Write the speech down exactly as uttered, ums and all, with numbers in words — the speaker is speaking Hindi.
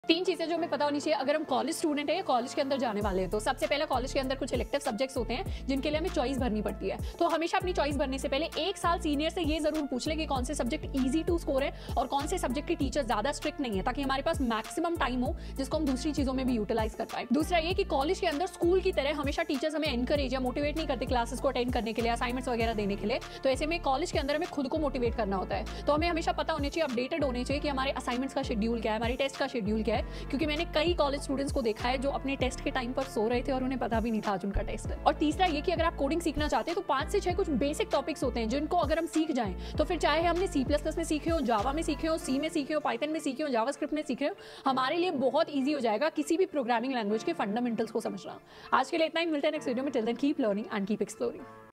तीन चीजें जो हमें पता होनी चाहिए अगर हम कॉलेज स्टूडेंट है या कॉलेज के अंदर जाने वाले हैं। तो सबसे पहले कॉलेज के अंदर कुछ इलेक्टिव सब्जेक्ट्स होते हैं जिनके लिए हमें चॉइस भरनी पड़ती है। तो हमेशा अपनी चॉइस भरने से पहले एक साल सीनियर से ये जरूर पूछ ले कि कौन से सब्जेक्ट इजी टू स्कोर है और कौन से सब्जेक्ट के टीचर ज्यादा स्ट्रिक्ट नहीं है, ताकि हमारे पास मैक्सिमम टाइम हो जिसको हम दूसरी चीजों में भी यूटिलाइज कर पाए। दूसरा ये कि कॉलेज के अंदर स्कूल की तरह हमेशा टीचर्स हमें एनकरेज या मोटिवेट नहीं करते क्लासेस को अटेंड करने के लिए, असाइनमेंट्स वगैरह देने के लिए। तो ऐसे में कॉलेज के अंदर हमें खुद को मोटिवेट करना होता है। तो हमें हमेशा पता होनी चाहिए, अपडेटेड होने चाहिए कि हमारे असाइनमेंट्स का शेड्यूल क्या है, हमारी टेस्ट का शेड्यूल क्या है। क्योंकि मैंने कई कॉलेज स्टूडेंट्स को देखा है जो अपने टेस्ट के टाइम पर सो रहे थे और उन्हें पता भी नहीं था आज उनका टेस्ट है। और तीसरा ये कि अगर आप कोडिंग सीखना चाहते हैं तो पांच से छह कुछ बेसिक टॉपिक्स होते हैं जिनको अगर हम सीख जाएं तो फिर चाहे हमने सी प्लस प्लस में सीखे हो, जावा में सीखे हो, सी में सीखे हो, पाइथन में सीखे हो, जावास्क्रिप्ट में सीखे हो, हमारे लिए बहुत ईजी हो जाएगा किसी भी प्रोग्रामिंग लैंग्वेज के फंडामेंटल्स को समझना। आज के लिए इतना ही, मिलते हैं नेक्स्ट वीडियो में। Till then keep learning and keep exploring.